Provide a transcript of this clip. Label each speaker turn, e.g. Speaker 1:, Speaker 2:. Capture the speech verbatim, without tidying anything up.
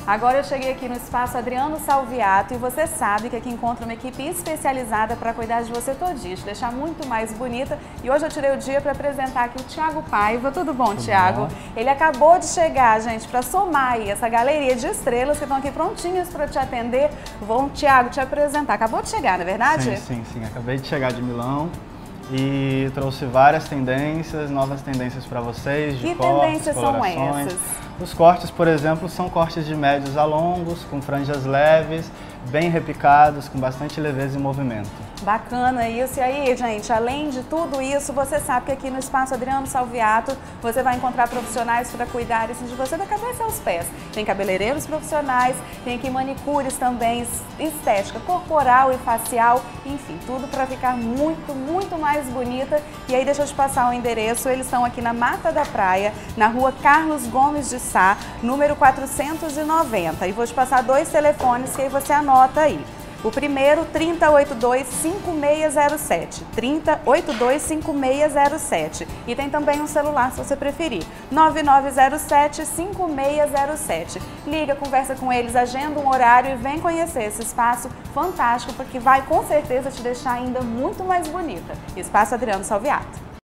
Speaker 1: Agora eu cheguei aqui no Espaço Adriano Salviato e você sabe que aqui encontra uma equipe especializada para cuidar de você todinha, te deixar muito mais bonita. E hoje eu tirei o dia para apresentar aqui o Thiago Paiva. Tudo bom, Tudo Thiago? Bom. Ele acabou de chegar, gente, para somar aí essa galeria de estrelas que estão aqui prontinhas para te atender. Vão, Thiago, te apresentar. Acabou de chegar, não é verdade?
Speaker 2: Sim, sim, sim. Acabei de chegar de Milão. E trouxe várias tendências, novas tendências para vocês, de
Speaker 1: que
Speaker 2: cortes,
Speaker 1: tendências são essas?
Speaker 2: Os cortes, por exemplo, são cortes de médios a longos, com franjas leves, bem repicados, com bastante leveza e movimento.
Speaker 1: Bacana isso. E aí, gente, além de tudo isso, você sabe que aqui no Espaço Adriano Salviato você vai encontrar profissionais para cuidar assim, de você da cabeça aos pés. Tem cabeleireiros profissionais, tem aqui manicures também, estética corporal e facial, enfim, tudo para ficar muito, muito mais bonita. E aí, deixa eu te passar o endereço. Eles estão aqui na Mata da Praia, na rua Carlos Gomes de Sá, número quatrocentos e noventa. E vou te passar dois telefones que aí você anota aí. O primeiro, trinta, oitenta e dois, cinquenta e seis zero sete, trinta, oitenta e dois, cinquenta e seis zero sete. E tem também um celular, se você preferir, nove nove zero sete, cinco seis zero sete. Liga, conversa com eles, agenda um horário e vem conhecer esse espaço fantástico, porque vai com certeza te deixar ainda muito mais bonita. Espaço Adriano Salviato.